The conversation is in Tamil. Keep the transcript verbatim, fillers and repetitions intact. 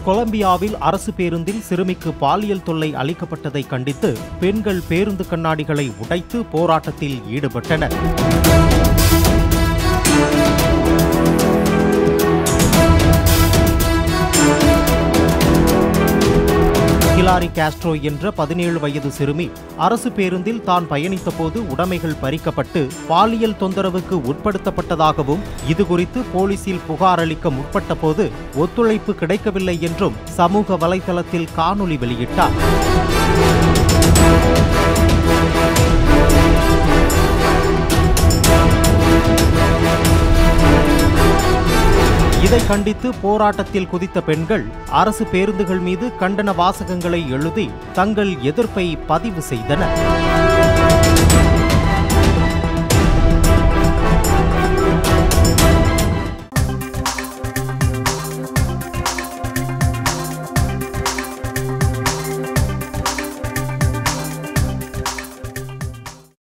கொலம்பியாவில் அரசு பேருந்தில் சிறுமிக்கு பாலியல் தொல்லை அளிக்கப்பட்டதை கண்டித்து பெண்கள் பேருந்து கண்ணாடிகளை உடைத்து போராட்டத்தில் ஈடுபட்டனர். கிலாரி காஸ்ட்ரோ என்ற பதினேழு வயது சிறுமி அரசு பேருந்தில் தான் பயணித்த போது உடைமைகள் பறிக்கப்பட்டு பாலியல் தொந்தரவுக்கு உட்படுத்தப்பட்டதாகவும் இதுகுறித்து போலீசில் புகார் அளிக்க முற்பட்ட போது ஒத்துழைப்பு கிடைக்கவில்லை என்றும் சமூக வலைதளத்தில் காணொலி வெளியிட்டார். இதை கண்டித்து போராட்டத்தில் குதித்த பெண்கள் அரசு பேருந்துகள் மீது கண்டன வாசகங்களை எழுதி தங்கள் எதிர்ப்பை பதிவு செய்தனர்.